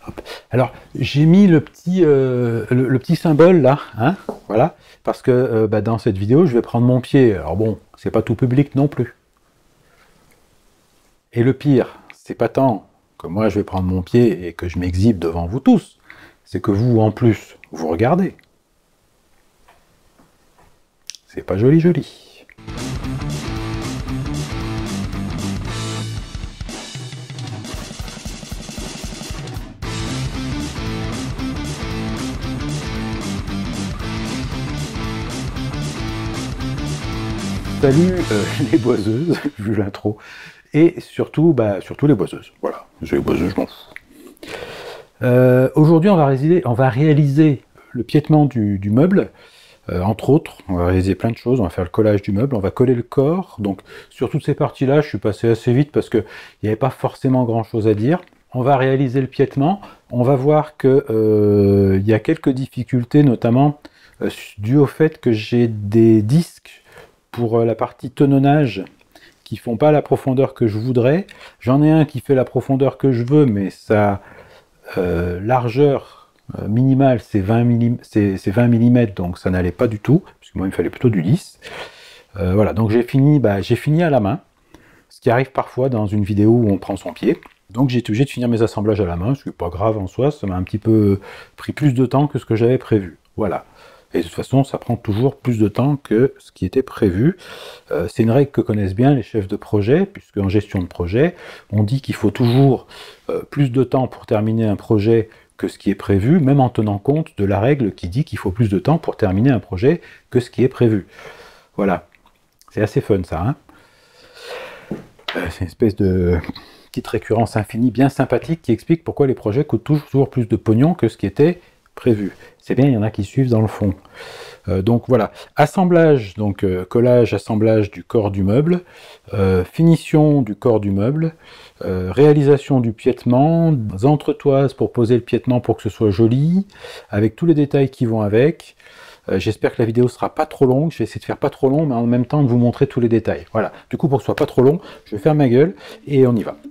Hop. Alors, j'ai mis le petit symbole là, hein, voilà, parce que bah, dans cette vidéo, je vais prendre mon pied. Alors bon, c'est pas tout public non plus. Et le pire, c'est pas tant que moi je vais prendre mon pied et que je m'exhibe devant vous tous, c'est que vous, en plus, vous regardez. C'est pas joli joli. Salut les boiseuses, vu l'intro, et surtout, bah, surtout les boiseuses. Voilà, les boiseuses, je m'en fous. Aujourd'hui, on va réaliser le piétement du meuble. Entre autres, on va réaliser plein de choses, on va faire le collage du meuble, on va coller le corps. Donc sur toutes ces parties-là, je suis passé assez vite parce qu'il n'y avait pas forcément grand-chose à dire. On va réaliser le piétement, on va voir qu'il y a quelques difficultés, notamment dues au fait que j'ai des disques pour la partie tenonnage qui font pas la profondeur que je voudrais. J'en ai un qui fait la profondeur que je veux, mais sa largeur minimale, c'est 20 mm, donc ça n'allait pas du tout, parce que moi il me fallait plutôt du 10. Voilà, donc j'ai fini à la main, ce qui arrive parfois dans une vidéo où on prend son pied. Donc j'ai été obligé de finir mes assemblages à la main, ce qui n'est pas grave en soi, ça m'a un petit peu pris plus de temps que ce que j'avais prévu. Voilà. Et de toute façon, ça prend toujours plus de temps que ce qui était prévu. C'est une règle que connaissent bien les chefs de projet, puisque en gestion de projet, on dit qu'il faut toujours plus de temps pour terminer un projet que ce qui est prévu, même en tenant compte de la règle qui dit qu'il faut plus de temps pour terminer un projet que ce qui est prévu. Voilà. C'est assez fun ça, hein. C'est une espèce de petite récurrence infinie bien sympathique qui explique pourquoi les projets coûtent toujours plus de pognon que ce qui était prévu. C'est bien, il y en a qui suivent dans le fond. Donc voilà, assemblage, donc collage, assemblage du corps du meuble, finition du corps du meuble, réalisation du piétement, entretoises pour poser le piétement pour que ce soit joli, avec tous les détails qui vont avec. J'espère que la vidéo sera pas trop longue, je vais essayer de faire pas trop long, mais en même temps de vous montrer tous les détails. Voilà, du coup pour que ce soit pas trop long, je vais faire ma gueule et on y va.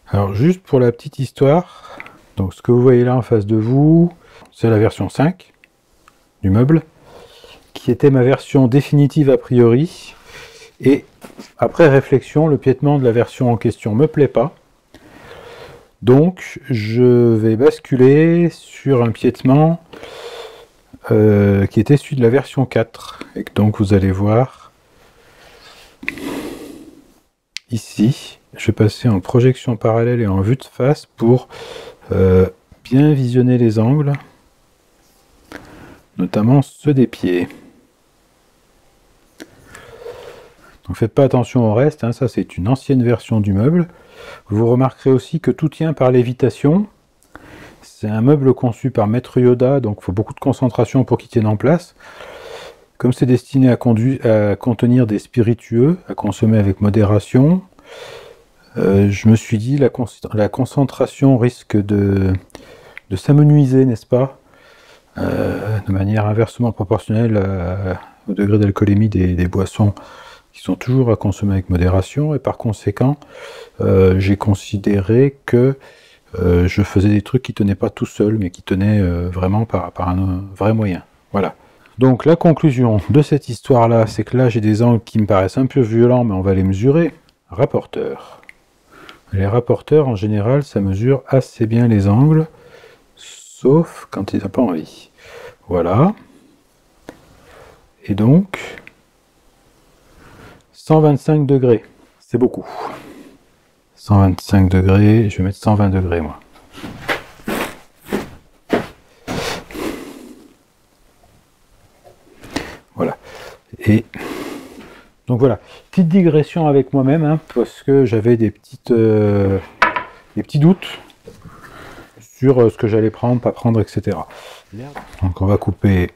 Alors juste pour la petite histoire, donc ce que vous voyez là en face de vous, c'est la version 5 du meuble, qui était ma version définitive a priori, et après réflexion, le piétement de la version en question me plaît pas, donc je vais basculer sur un piétement qui était celui de la version 4, et donc vous allez voir ici, je vais passer en projection parallèle et en vue de face pour bien visionner les angles, notamment ceux des pieds. Donc faites pas attention au reste, hein, ça c'est une ancienne version du meuble. Vous remarquerez aussi que tout tient par lévitation. C'est un meuble conçu par Maître Yoda, donc il faut beaucoup de concentration pour qu'il tienne en place. Comme c'est destiné à contenir des spiritueux, à consommer avec modération, je me suis dit la concentration risque de s'amenuiser, n'est-ce pas, de manière inversement proportionnelle au degré d'alcoolémie des boissons qui sont toujours à consommer avec modération, et par conséquent, j'ai considéré que je faisais des trucs qui tenaient pas tout seuls, mais qui tenaient vraiment par un vrai moyen. Voilà. Donc la conclusion de cette histoire-là, c'est que là j'ai des angles qui me paraissent un peu violents, mais on va les mesurer. Rapporteur. Les rapporteurs, en général, ça mesure assez bien les angles, sauf quand ils n'ont pas envie. Voilà. Et donc, 125 degrés, c'est beaucoup. 125 degrés, je vais mettre 120 degrés, moi. Voilà. Et donc voilà, petite digression avec moi-même, hein, parce que j'avais des petits doutes sur ce que j'allais prendre, pas prendre, etc. Donc on va couper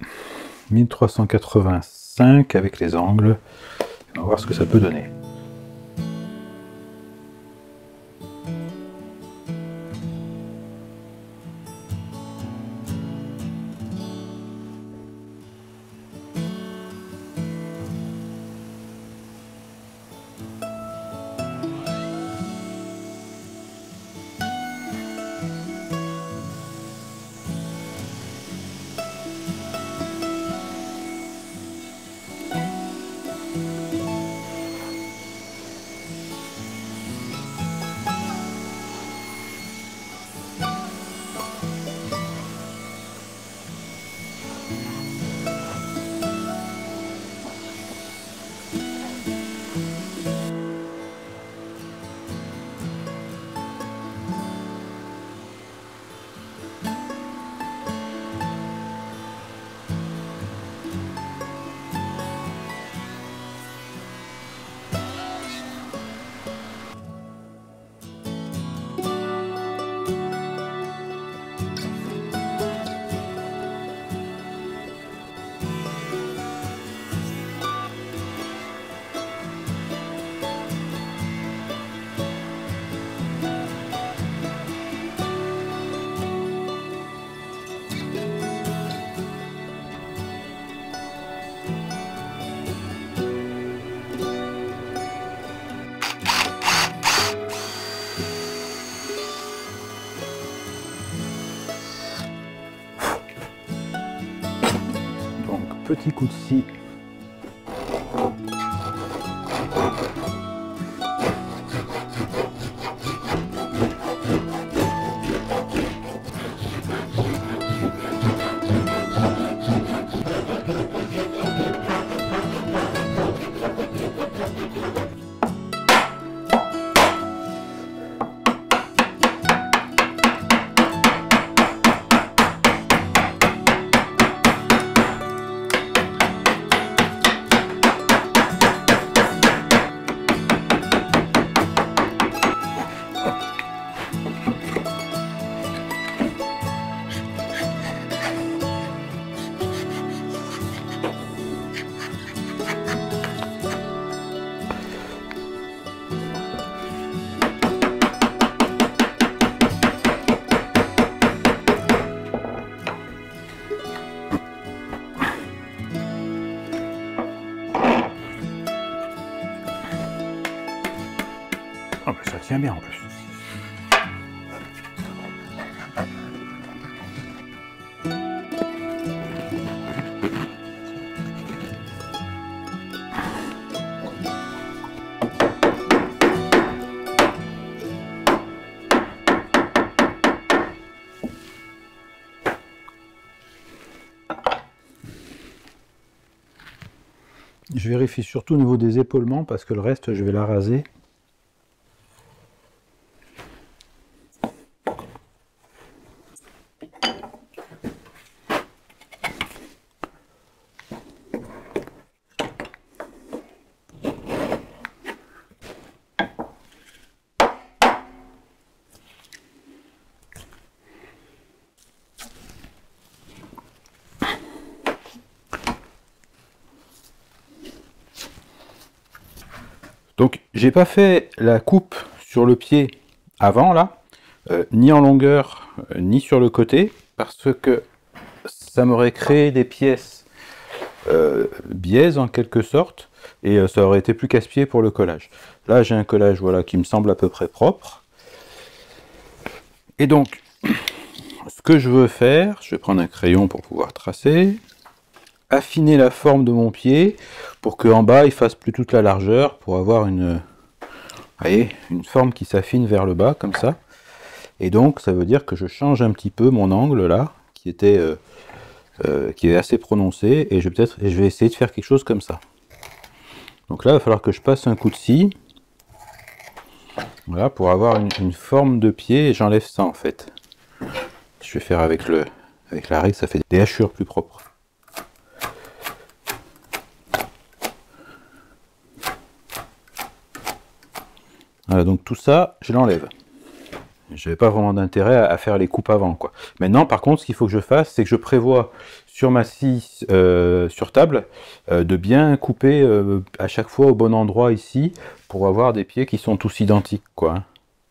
1385 avec les angles. On va voir ce que ça peut donner. Petit coup de scie. Oh, bah, ça tient bien en plus. Je vérifie surtout au niveau des épaulements parce que le reste, je vais la raser. Donc j'ai pas fait la coupe sur le pied avant là, ni en longueur, ni sur le côté, parce que ça m'aurait créé des pièces biaises en quelque sorte, et ça aurait été plus casse-pied pour le collage. Là j'ai un collage voilà, qui me semble à peu près propre. Et donc, ce que je veux faire, je vais prendre un crayon pour pouvoir tracer, affiner la forme de mon pied pour qu'en bas il fasse plus toute la largeur pour avoir une, voyez, une forme qui s'affine vers le bas comme ça. Et donc ça veut dire que je change un petit peu mon angle là qui était qui est assez prononcé, et je vais essayer de faire quelque chose comme ça. Donc là il va falloir que je passe un coup de scie, voilà, pour avoir une forme de pied, et j'enlève ça en fait. Je vais faire avec la règle, ça fait des hachures plus propres. Voilà, donc tout ça, je l'enlève. Je n'avais pas vraiment d'intérêt à faire les coupes avant, quoi. Maintenant, par contre, ce qu'il faut que je fasse, c'est que je prévois sur ma scie sur table de bien couper à chaque fois au bon endroit ici, pour avoir des pieds qui sont tous identiques, quoi.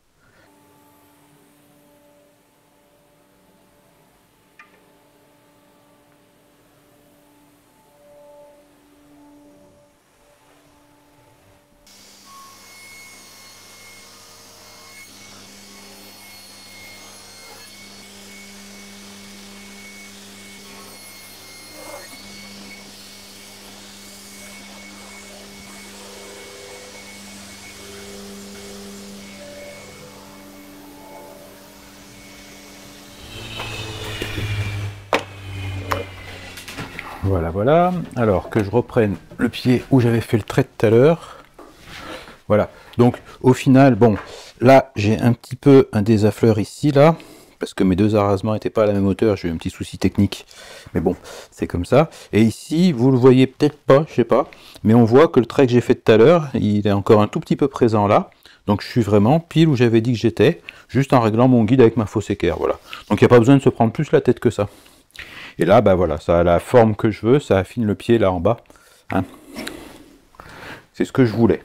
Voilà, voilà. Alors que je reprenne le pied où j'avais fait le trait tout à l'heure. Voilà. Donc au final, bon, là j'ai un petit peu un désaffleur ici, là, parce que mes deux arasements n'étaient pas à la même hauteur, j'ai eu un petit souci technique. Mais bon, c'est comme ça. Et ici, vous le voyez peut-être pas, je sais pas, mais on voit que le trait que j'ai fait tout à l'heure, il est encore un tout petit peu présent là. Donc je suis vraiment pile où j'avais dit que j'étais, juste en réglant mon guide avec ma fausse équerre, voilà. Donc il n'y a pas besoin de se prendre plus la tête que ça. Et là, bah voilà, ça a la forme que je veux, ça affine le pied là en bas. Hein. C'est ce que je voulais.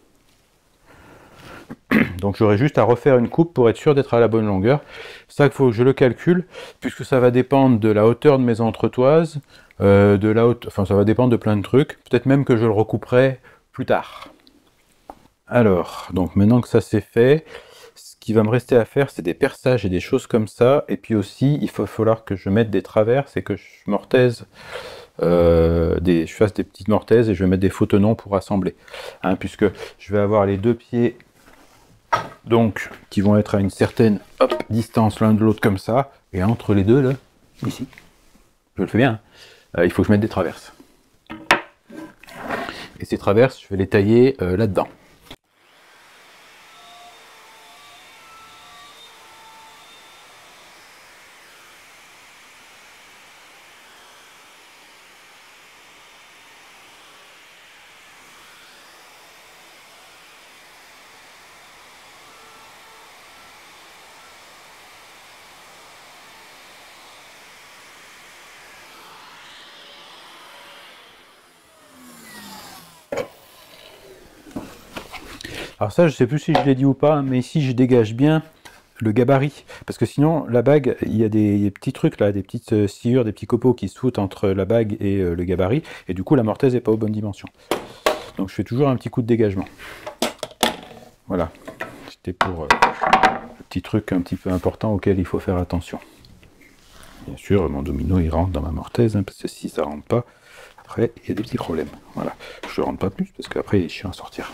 Donc j'aurai juste à refaire une coupe pour être sûr d'être à la bonne longueur. Ça, il faut que je le calcule, puisque ça va dépendre de la hauteur de mes entretoises, enfin ça va dépendre de plein de trucs. Peut-être même que je le recouperai plus tard. Alors, donc maintenant que ça c'est fait, ce qui va me rester à faire, c'est des perçages et des choses comme ça. Et puis aussi, il va falloir que je mette des traverses et que je mortaise, je fasse des petites mortaises, et je vais mettre des faux tenons pour assembler. Hein, puisque je vais avoir les deux pieds donc qui vont être à une certaine distance l'un de l'autre comme ça, et entre les deux là, ici, je le fais bien, hein, il faut que je mette des traverses. Et ces traverses, je vais les tailler là-dedans. Alors ça, je sais plus si je l'ai dit ou pas, mais ici je dégage bien le gabarit, parce que sinon la bague, il y a des petits trucs là, des petites sciures, des petits copeaux qui se foutent entre la bague et le gabarit, et du coup la mortaise n'est pas aux bonnes dimensions. Donc je fais toujours un petit coup de dégagement. Voilà, c'était pour le petit truc un petit peu important auquel il faut faire attention. Bien sûr, mon domino il rentre dans ma mortaise, hein, parce que si ça rentre pas, après il y a des petits problèmes. Voilà, je ne rentre pas plus parce qu'après il est chiant à sortir.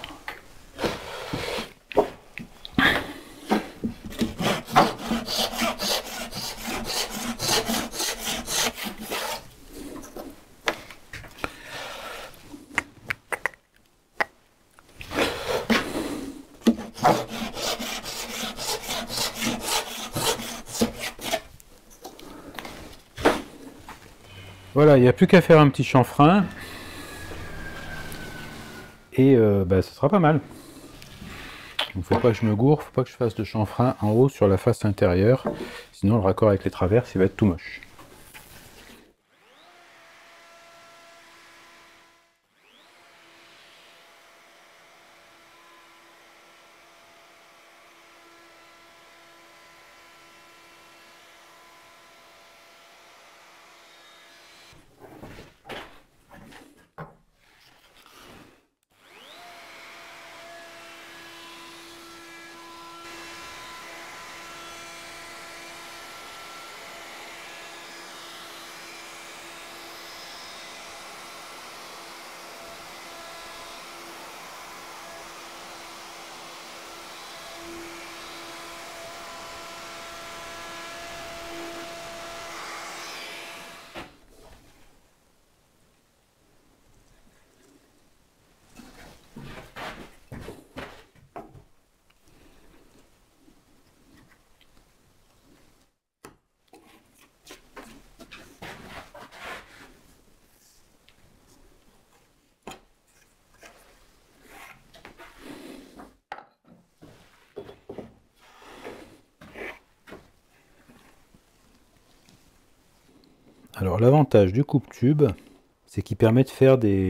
Voilà, il n'y a plus qu'à faire un petit chanfrein. Et bah, ce sera pas mal. Il ne faut pas que je me gourre, faut pas que je fasse de chanfrein en haut sur la face intérieure. Sinon le raccord avec les traverses, il va être tout moche. Alors l'avantage du coupe-tube, c'est qu'il permet de faire des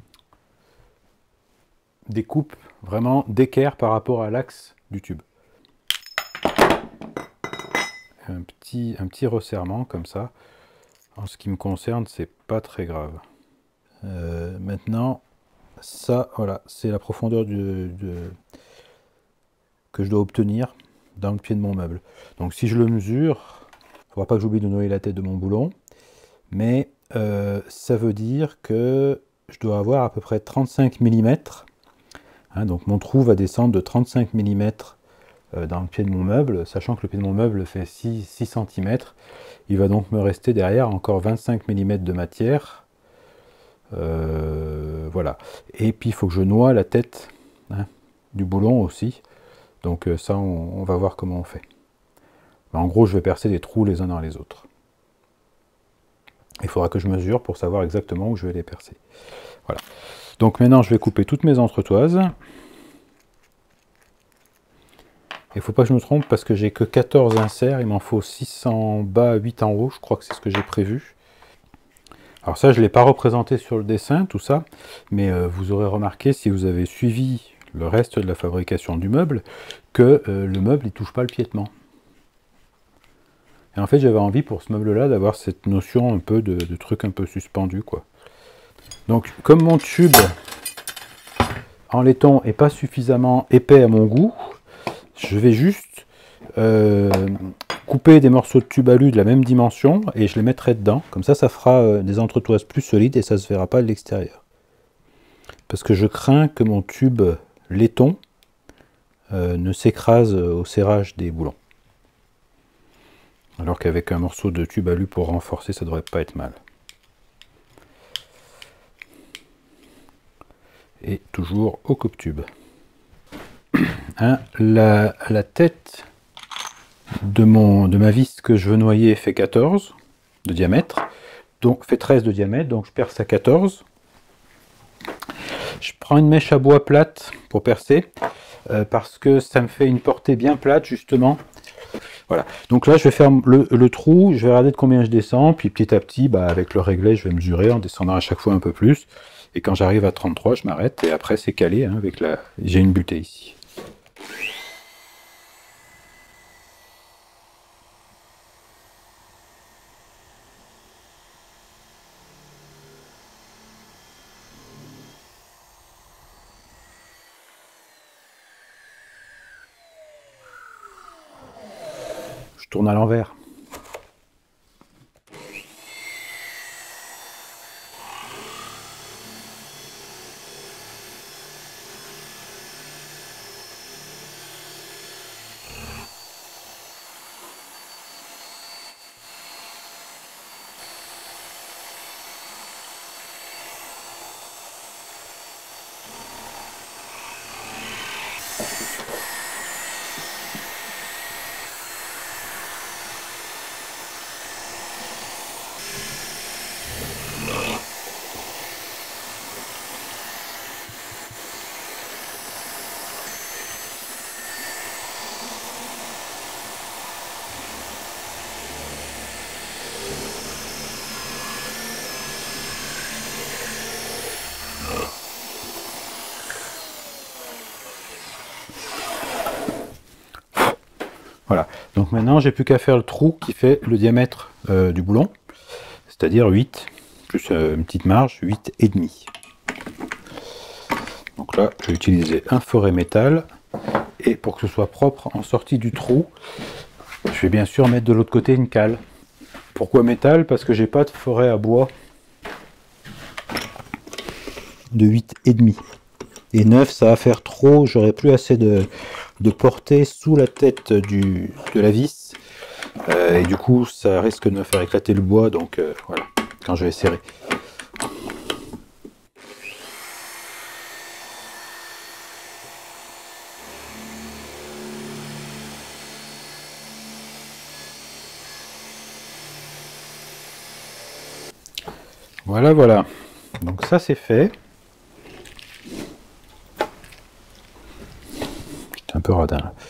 coupes vraiment d'équerre par rapport à l'axe du tube. Un petit resserrement comme ça. En ce qui me concerne, c'est pas très grave. Maintenant, ça, voilà, c'est la profondeur que je dois obtenir dans le pied de mon meuble. Donc si je le mesure, il ne faudra pas que j'oublie de noyer la tête de mon boulon, mais ça veut dire que je dois avoir à peu près 35 mm. Hein, donc mon trou va descendre de 35 mm dans le pied de mon meuble, sachant que le pied de mon meuble fait 6 cm. Il va donc me rester derrière encore 25 mm de matière. Voilà. Et puis il faut que je noie la tête, hein, du boulon aussi. Donc ça, on va voir comment on fait. En gros, je vais percer des trous les uns dans les autres. Il faudra que je mesure pour savoir exactement où je vais les percer. Voilà. Donc maintenant, je vais couper toutes mes entretoises. Il ne faut pas que je me trompe parce que j'ai que 14 inserts. Il m'en faut 6 en bas, 8 en haut. Je crois que c'est ce que j'ai prévu. Alors ça, je ne l'ai pas représenté sur le dessin, tout ça. Mais vous aurez remarqué, si vous avez suivi le reste de la fabrication du meuble, que le meuble il touche pas le piétement. Et en fait j'avais envie pour ce meuble là d'avoir cette notion un peu de truc un peu suspendu, quoi. Donc comme mon tube en laiton est pas suffisamment épais à mon goût, je vais juste couper des morceaux de tube alu de la même dimension et je les mettrai dedans. Comme ça, ça fera des entretoises plus solides et ça se verra pas de l'extérieur. Parce que je crains que mon tube laiton ne s'écrase au serrage des boulons. Alors qu'avec un morceau de tube alu pour renforcer, ça devrait pas être mal. Et toujours au coupe-tube. Hein, la tête de ma vis que je veux noyer fait 14 de diamètre, donc fait 13 de diamètre, donc je perce à 14. Je prends une mèche à bois plate pour percer, parce que ça me fait une portée bien plate justement. Voilà, donc là je vais faire le trou, je vais regarder de combien je descends, puis petit à petit, bah, avec le réglet, je vais mesurer en descendant à chaque fois un peu plus. Et quand j'arrive à 33, je m'arrête, et après c'est calé, hein, avec j'ai une butée ici. Je tourne à l'envers. Voilà, donc maintenant j'ai plus qu'à faire le trou qui fait le diamètre du boulon, c'est-à-dire 8, plus une petite marge, 8 et demi. Donc là, je vais utiliser un forêt métal, et pour que ce soit propre en sortie du trou, je vais bien sûr mettre de l'autre côté une cale. Pourquoi métal? Parce que j'ai pas de forêt à bois de 8 et demi. Et 9, ça va faire trop, j'aurai plus assez de portée sous la tête de la vis. Et du coup, ça risque de me faire éclater le bois, donc voilà, quand je vais serrer. Voilà, voilà. Donc ça, c'est fait. J'étais un peu radin là.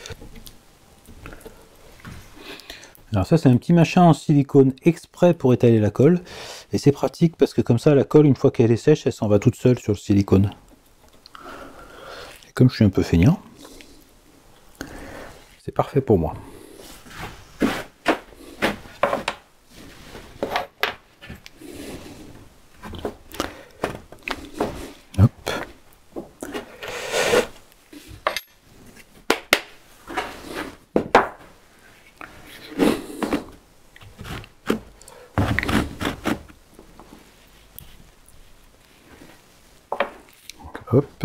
Alors ça, c'est un petit machin en silicone exprès pour étaler la colle. Et c'est pratique parce que comme ça, la colle, une fois qu'elle est sèche, elle s'en va toute seule sur le silicone. Et comme je suis un peu feignant, c'est parfait pour moi. Hop. Hop.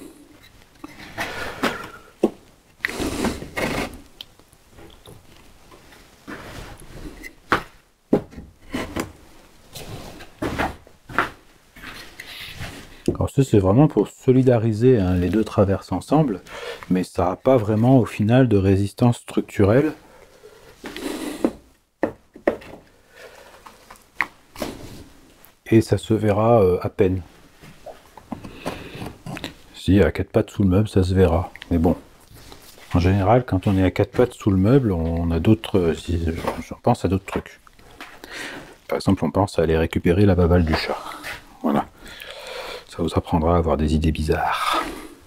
Alors ça, c'est vraiment pour solidariser hein, les deux traverses ensemble, mais ça n'a pas vraiment au final de résistance structurelle. Et ça se verra à peine. Si à 4 pattes sous le meuble, ça se verra. Mais bon, en général, quand on est à 4 pattes sous le meuble, on a d'autres... je pense à d'autres trucs. Par exemple, on pense à aller récupérer la babale du chat. Voilà. Ça vous apprendra à avoir des idées bizarres.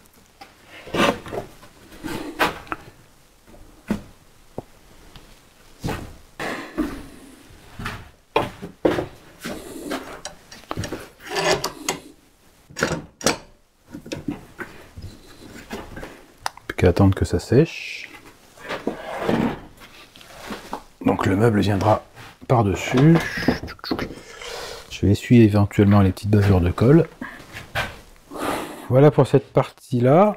Plus qu'à attendre que ça sèche. Donc le meuble viendra par-dessus. Je vais essuyer éventuellement les petites bavures de colle. Voilà pour cette partie-là.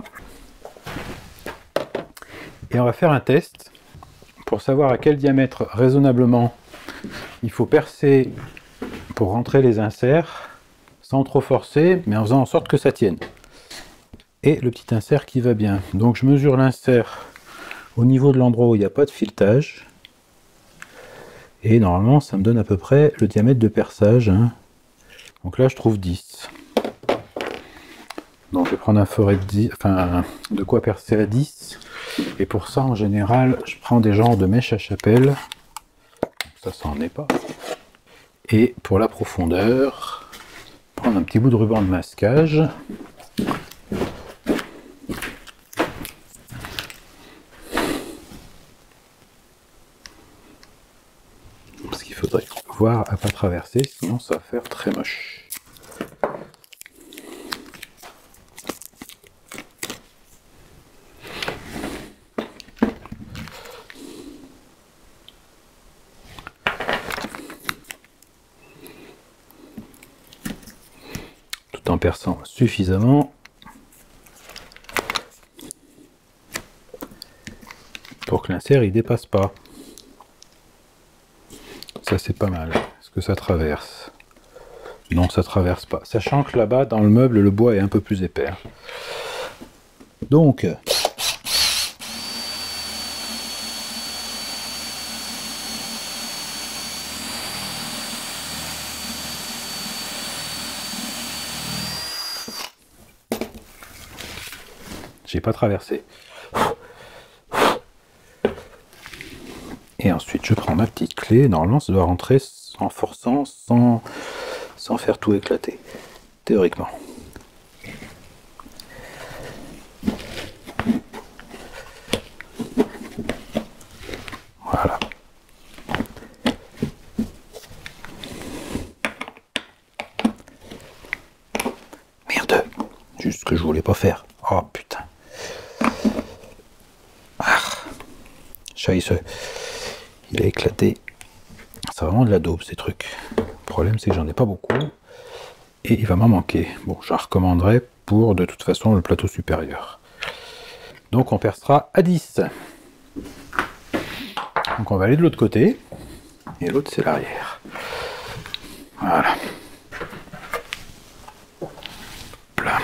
Et on va faire un test pour savoir à quel diamètre raisonnablement il faut percer pour rentrer les inserts sans trop forcer, mais en faisant en sorte que ça tienne. Et le petit insert qui va bien. Donc je mesure l'insert au niveau de l'endroit où il n'y a pas de filetage. Et normalement ça me donne à peu près le diamètre de perçage. Hein. Donc là je trouve 10. Donc je vais prendre un forêt de 10, enfin de quoi percer à 10. Et pour ça en général je prends des genres de mèches à chapelle. Ça en est pas. Et pour la profondeur, prendre un petit bout de ruban de masquage. Parce qu'il faudrait voir à pas traverser, sinon ça va faire très moche. Tout en perçant suffisamment pour que l'insert il dépasse pas. Ça c'est pas mal. Est-ce que ça traverse? Non, ça traverse pas. Sachant que là-bas, dans le meuble, le bois est un peu plus épais. Donc, j'ai pas traversé. Et ensuite, je prends ma petite clé. Normalement, ça doit rentrer en forçant, sans faire tout éclater. Théoriquement. juste ce que je voulais pas faire. Oh putain. Ah. Il a éclaté. C'est vraiment de la daube ces trucs. Le problème c'est que j'en ai pas beaucoup. Et il va m'en manquer. Bon, j'en recommanderai pour de toute façon le plateau supérieur. Donc on percera à 10. Donc on va aller de l'autre côté. Et l'autre c'est l'arrière. Voilà. Là.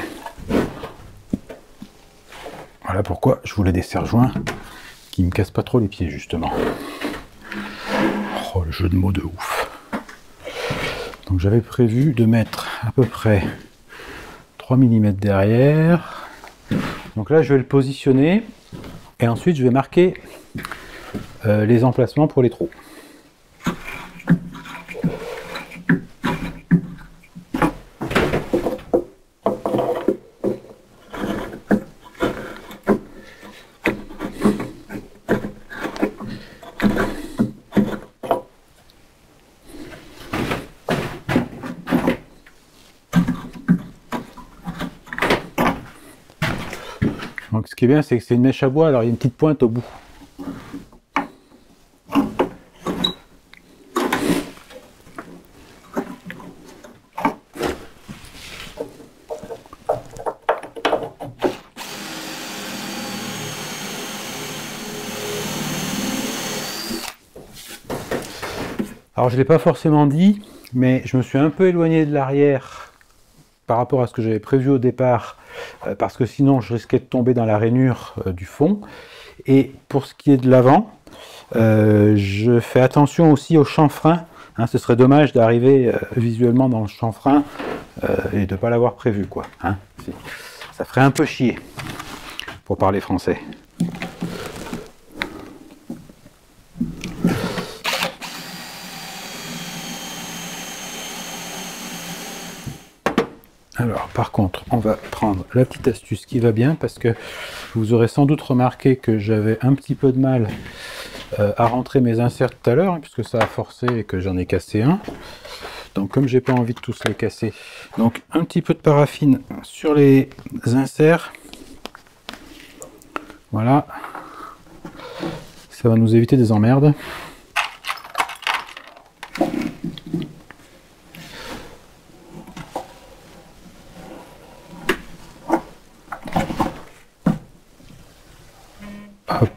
Voilà pourquoi je voulais des serre-joints qui me cassent pas trop les pieds justement. Oh, le jeu de mots de ouf. Donc j'avais prévu de mettre à peu près 3 mm derrière. Donc là je vais le positionner et ensuite je vais marquer les emplacements pour les trous. Donc ce qui est bien, c'est que c'est une mèche à bois, alors il y a une petite pointe au bout. Alors je ne l'ai pas forcément dit, mais je me suis un peu éloigné de l'arrière par rapport à ce que j'avais prévu au départ, parce que sinon je risquais de tomber dans la rainure du fond. Et pour ce qui est de l'avant, je fais attention aussi au chanfrein. Hein, ce serait dommage d'arriver visuellement dans le chanfrein et de ne pas l'avoir prévu, quoi. Hein, ça ferait un peu chier, pour parler français. Alors par contre, on va prendre la petite astuce qui va bien, parce que vous aurez sans doute remarqué que j'avais un petit peu de mal à rentrer mes inserts tout à l'heure, hein, puisque ça a forcé et que j'en ai cassé un. Donc comme j'ai pas envie de tous les casser, donc un petit peu de paraffine sur les inserts. Voilà. Ça va nous éviter des emmerdes. Hop.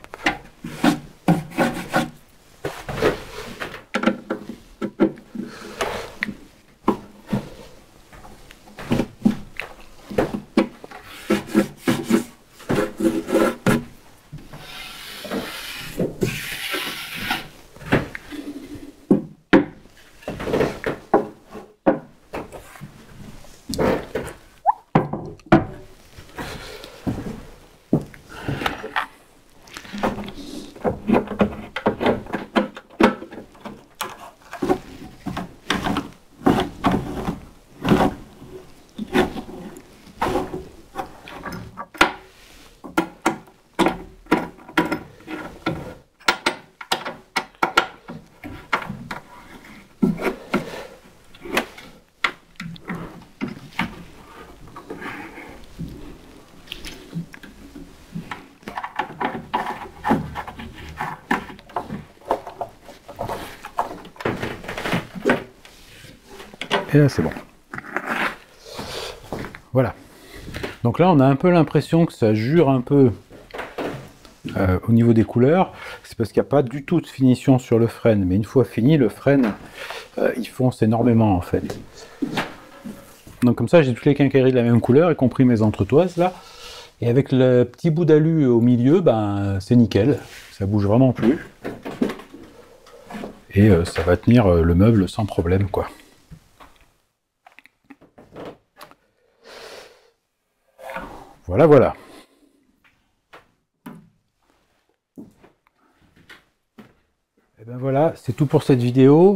Et là c'est bon. Voilà. Donc là on a un peu l'impression que ça jure un peu au niveau des couleurs. C'est parce qu'il n'y a pas du tout de finition sur le frêne. Mais une fois fini, le frêne, il fonce énormément en fait. Donc comme ça j'ai toutes les quincailleries de la même couleur, y compris mes entretoises là. Et avec le petit bout d'alu au milieu, ben c'est nickel. Ça bouge vraiment plus. Et ça va tenir le meuble sans problème, quoi. Voilà, voilà. Et ben voilà, c'est tout pour cette vidéo.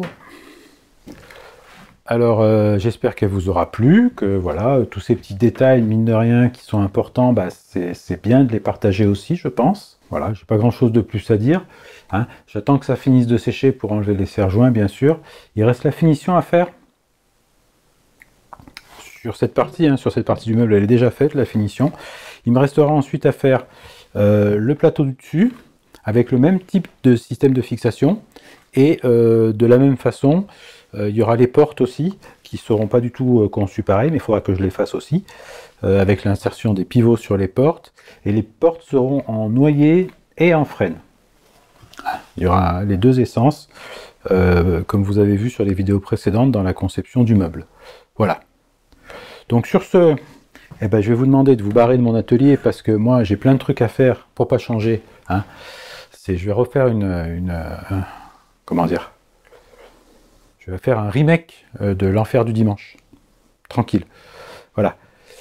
Alors, j'espère qu'elle vous aura plu, que voilà, tous ces petits détails, mine de rien, qui sont importants, bah, c'est bien de les partager aussi, je pense. Voilà, j'ai pas grand-chose de plus à dire. Hein. J'attends que ça finisse de sécher pour enlever les serre-joints, bien sûr. Il reste la finition à faire sur cette partie, hein, sur cette partie du meuble, elle est déjà faite, la finition. Il me restera ensuite à faire le plateau du dessus, avec le même type de système de fixation, et de la même façon, il y aura les portes aussi, qui ne seront pas du tout conçues pareil, mais il faudra que je les fasse aussi, avec l'insertion des pivots sur les portes, et les portes seront en noyer et en frêne. Il y aura les deux essences, comme vous avez vu sur les vidéos précédentes dans la conception du meuble. Voilà. Donc sur ce, eh ben, je vais vous demander de vous barrer de mon atelier parce que moi j'ai plein de trucs à faire pour pas changer. Hein. Je vais refaire comment dire, je vais faire un remake de l'Enfer du dimanche. Tranquille. Voilà.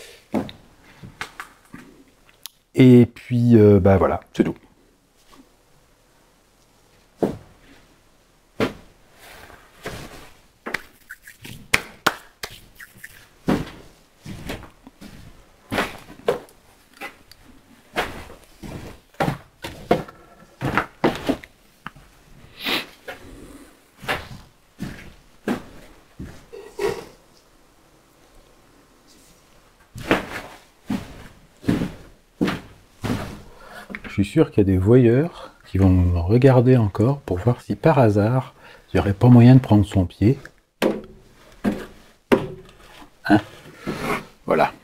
Et puis, bah voilà, c'est tout. Je suis sûr qu'il y a des voyeurs qui vont me regarder encore pour voir si par hasard, il n'y aurait pas moyen de prendre son pied. Hein? Voilà.